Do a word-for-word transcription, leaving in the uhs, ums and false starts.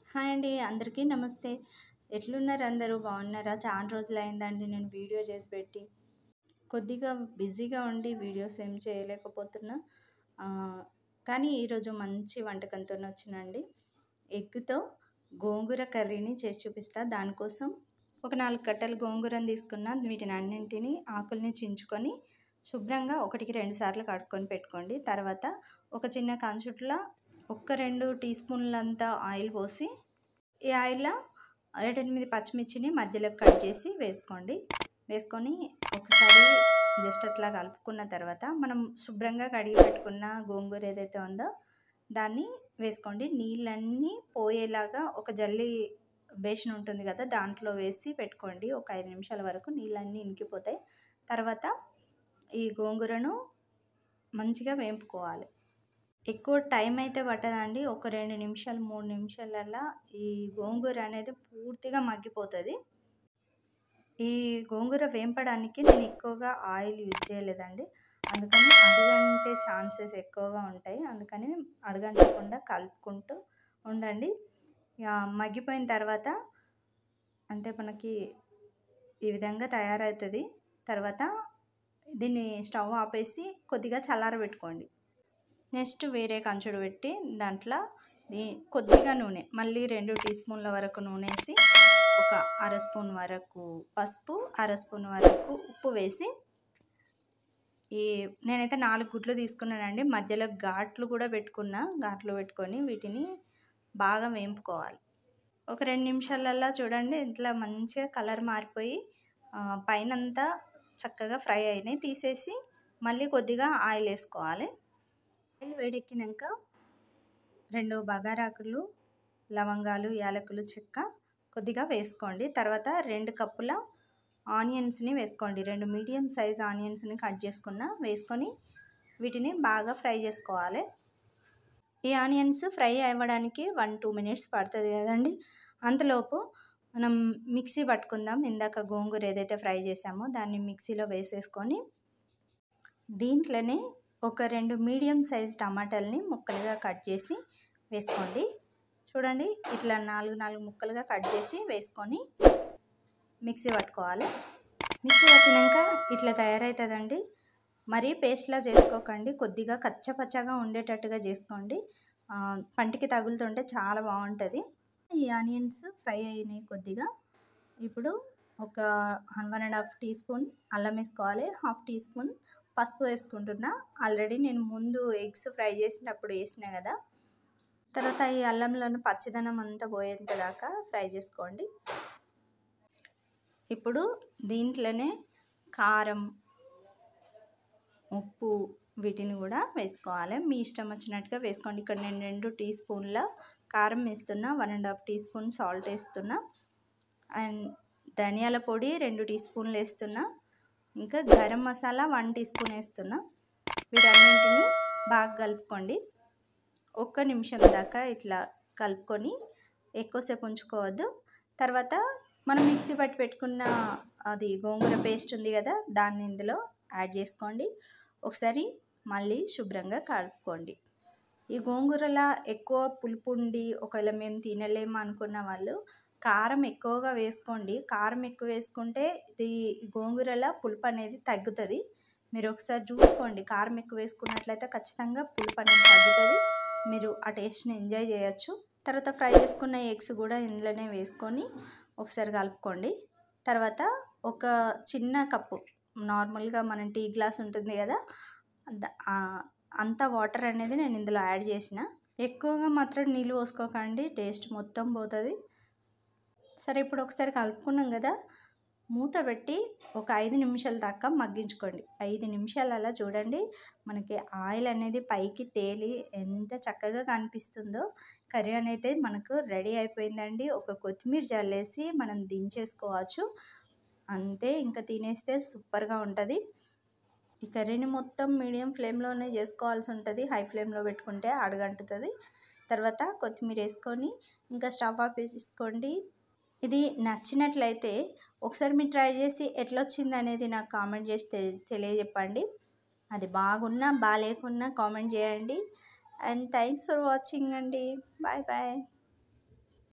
Hi అండి. అందరికీ నమస్తే. ఎట్లున్నారు అందరూ? బాగున్నారా? చాలా రోజులైందండి నేను వీడియో చేసి పెట్టి. కొద్దిగా బిజీగా ఉండి వీడియోస్ ఏం చేయలేకపోతున్నా. ఆహ్, కానీ ఈరోజు మంచి వంటకంతోనే వచ్చినండి. ఎగ్‌తో గోంగూర కర్రీని చేసి చూపిస్తా. దానికోసం ఒక నాలుగు కట్టలు గోంగూరను తీసుకున్న. వీటిని అన్నింటిని ఆకుల్ని చించుకొని శుభ్రంగా ఒకటికి రెండు సార్లు కడుక్కొని పెట్టుకోండి. తర్వాత ఒక చిన్న కంచుట్లో ఒక్క రెండు టీ స్పూన్లంత ఆయిల్ పోసి, ఈ ఆయిల్లో ఏడెనిమిది పచ్చిమిర్చిని మధ్యలోకి కట్ చేసి వేసుకోండి. వేసుకొని ఒకసారి జస్ట్ అట్లా కలుపుకున్న తర్వాత మనం శుభ్రంగా కడిగి పెట్టుకున్న గోంగూర ఏదైతే ఉందో దాన్ని వేసుకోండి. నీళ్ళన్నీ పోయేలాగా ఒక జల్లి బేషన్ ఉంటుంది కదా, దాంట్లో వేసి పెట్టుకోండి. ఒక ఐదు నిమిషాల వరకు నీళ్ళన్నీ ఇంకిపోతాయి. తర్వాత ఈ గోంగూరను మంచిగా వేంపుకోవాలి. ఎక్కువ టైం అయితే పట్టదండి. ఒక రెండు నిమిషాలు మూడు నిమిషాలల్లా ఈ గోంగూర అనేది పూర్తిగా మగ్గిపోతుంది. ఈ గోంగూర వేంపడానికి నేను ఎక్కువగా ఆయిల్ యూజ్ చేయలేదండి. అందుకని అడుగంటే ఛాన్సెస్ ఎక్కువగా ఉంటాయి. అందుకని అడుగంటకుండా కలుపుకుంటూ ఉండండి. ఇక మగ్గిపోయిన తర్వాత అంటే మనకి ఈ విధంగా తయారవుతుంది. తర్వాత దీన్ని స్టవ్ ఆపేసి కొద్దిగా చల్లారబెట్టుకోండి. నెక్స్ట్ వేరే కంచుడు పెట్టి దాంట్లో కొద్దిగా నూనె, మళ్ళీ రెండు టీ స్పూన్ల వరకు నూనె వేసి, ఒక అర స్పూన్ వరకు పసుపు, అర స్పూన్ వరకు ఉప్పు వేసి, ఈ నేనైతే నాలుగు గుడ్లు తీసుకున్నానండి. మధ్యలో ఘాట్లు కూడా పెట్టుకున్నా. ఘాట్లు పెట్టుకొని వీటిని బాగా వేంపుకోవాలి. ఒక రెండు నిమిషాలల్లా చూడండి ఇట్లా మంచిగా కలర్ మారిపోయి పైనంతా చక్కగా ఫ్రై అయినాయి. తీసేసి మళ్ళీ కొద్దిగా ఆయిల్ వేసుకోవాలి. ఆయిల్ వేడెక్కినాక రెండు బగారాకులు, లవంగాలు, యాలకులు, చెక్క కొద్దిగా వేసుకోండి. తర్వాత రెండు కప్పుల ఆనియన్స్ని వేసుకోండి. రెండు మీడియం సైజ్ ఆనియన్స్ని కట్ చేసుకున్న వేసుకొని వీటిని బాగా ఫ్రై చేసుకోవాలి. ఈ ఆనియన్స్ ఫ్రై అవ్వడానికి వన్ టూ మినిట్స్ పడుతుంది కదండి. అంతలోపు మనం మిక్సీ పట్టుకుందాం. ఇందాక గోంగూర ఏదైతే ఫ్రై చేసామో దాన్ని మిక్సీలో వేసేసుకొని దీంట్లోనే ఒక రెండు మీడియం సైజ్ టమాటాలని ముక్కలుగా కట్ చేసి వేసుకోండి. చూడండి ఇట్లా నాలుగు నాలుగు ముక్కలుగా కట్ చేసి వేసుకొని మిక్సీ పట్టుకోవాలి. మిక్సీ పట్టినాక ఇట్లా తయారవుతుందండి. మరీ పేస్ట్లా చేసుకోకండి. కొద్దిగా కచ్చపచ్చగా ఉండేటట్టుగా చేసుకోండి. పంటికి తగులుతుంటే చాలా బాగుంటుంది. ఈ ఆనియన్స్ ఫ్రై అయినాయి కొద్దిగా. ఇప్పుడు ఒక one and half teaspoon అల్లం వేసుకోవాలి. హాఫ్ టీ స్పూన్ పసుపు వేసుకుంటున్నా. ఆల్రెడీ నేను ముందు ఎగ్స్ ఫ్రై చేసినప్పుడు వేసిన కదా. తర్వాత ఈ అల్లంలోని పచ్చిదనం అంతా పోయేంత దాకా ఫ్రై చేసుకోండి. ఇప్పుడు దీంట్లోనే కారం, ఉప్పు వీటిని కూడా వేసుకోవాలి. మీ ఇష్టం వచ్చినట్టుగా వేసుకోండి. ఇక్కడ నేను రెండు టీ స్పూన్ల కారం వేస్తున్నా, one and half teaspoon salt వేస్తున్నా, అండ్ ధనియాల పొడి రెండు టీ స్పూన్లు వేస్తున్నా, ఇంకా garam masala one teaspoon వేస్తున్నా. వీటన్నింటిని బాగా కలుపుకోండి. ఒక్క నిమిషం దాకా ఇట్లా కలుపుకొని ఎక్కువసేపు ఉంచుకోవద్దు. తర్వాత మనం మిక్సీ పట్టి పెట్టుకున్న అది గోంగూర పేస్ట్ ఉంది కదా, దాన్ని ఇందులో యాడ్ చేసుకోండి. ఒకసారి మళ్ళీ శుభ్రంగా కలుపుకోండి. ఈ గోంగూరలా ఎక్కువ పులుపు ఉండి ఒకవేళ మేము తినలేము అనుకున్న వాళ్ళు కారం ఎక్కువగా వేసుకోండి. కారం ఎక్కువ వేసుకుంటే ఇది గోంగూరలా పులుపు అనేది తగ్గుతుంది. మీరు ఒకసారి చూసుకోండి. కారం ఎక్కువ వేసుకున్నట్లయితే ఖచ్చితంగా పులుపు అనేది తగ్గుతుంది. మీరు ఆ టేస్ట్ని ఎంజాయ్ చేయొచ్చు. తర్వాత ఫ్రై చేసుకున్న ఎగ్స్ కూడా ఇందులోనే వేసుకొని ఒకసారి కలుపుకోండి. తర్వాత ఒక చిన్న కప్పు, నార్మల్గా మనం టీ గ్లాస్ ఉంటుంది కదా, అంత వాటర్ అనేది నేను ఇందులో యాడ్ చేసిన. ఎక్కువగా మాత్రం నీళ్ళు పోసుకోకండి, టేస్ట్ మొత్తం పోతుంది. సరే ఇప్పుడు ఒకసారి కలుపుకున్నాం కదా, మూత పెట్టి ఒక ఐదు నిమిషాల దాకా మగ్గించుకోండి. ఐదు నిమిషాలలో చూడండి మనకి ఆయిల్ అనేది పైకి తేలి ఎంత చక్కగా కనిపిస్తుందో. కర్రీ అనేది మనకు రెడీ అయిపోయిందండి. ఒక కొత్తిమీర జల్లేసి మనం దించేసుకోవచ్చు. అంతే, ఇంకా తినేస్తే సూపర్గా ఉంటుంది. ఈ కర్రీని మొత్తం మీడియం ఫ్లేమ్లోనే చేసుకోవాల్సి ఉంటుంది. హై ఫ్లేమ్లో పెట్టుకుంటే అడుగంటుతుంది. తర్వాత కొత్తిమీర వేసుకొని ఇంకా స్టవ్ ఆఫ్ వేసుకోండి. ఇది నచ్చినట్లయితే ఒకసారి మీరు ట్రై చేసి ఎట్లొచ్చింది అనేది నాకు కామెంట్ చేసి తెలియజెప్పండి. అది బాగున్నా బాగాలేకున్నా కామెంట్ చేయండి. అండ్ థ్యాంక్స్ ఫర్ వాచింగ్ అండి. Bye bye.